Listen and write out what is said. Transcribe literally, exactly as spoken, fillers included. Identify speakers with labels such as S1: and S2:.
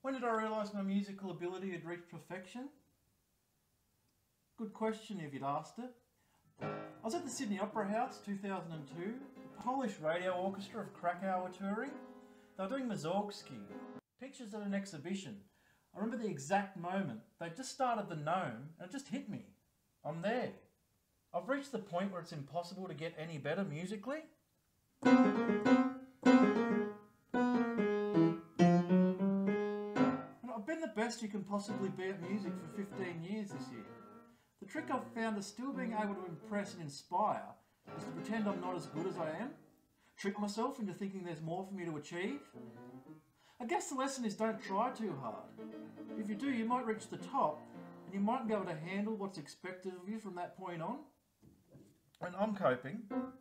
S1: When did I realise my musical ability had reached perfection? Good question if you'd asked it. I was at the Sydney Opera House two thousand two. The Polish Radio Orchestra of Krakow were touring. They were doing Mussorgsky. Pictures at an exhibition. I remember the exact moment. They just started the Gnome and it just hit me. I'm there. I've reached the point where it's impossible to get any better musically. And I've been the best you can possibly be at music for fifteen years this year. The trick I've found is still being able to impress and inspire is to pretend I'm not as good as I am, trick myself into thinking there's more for me to achieve. I guess the lesson is don't try too hard. If you do, you might reach the top and you mightn't be able to handle what's expected of you from that point on. And I'm coping.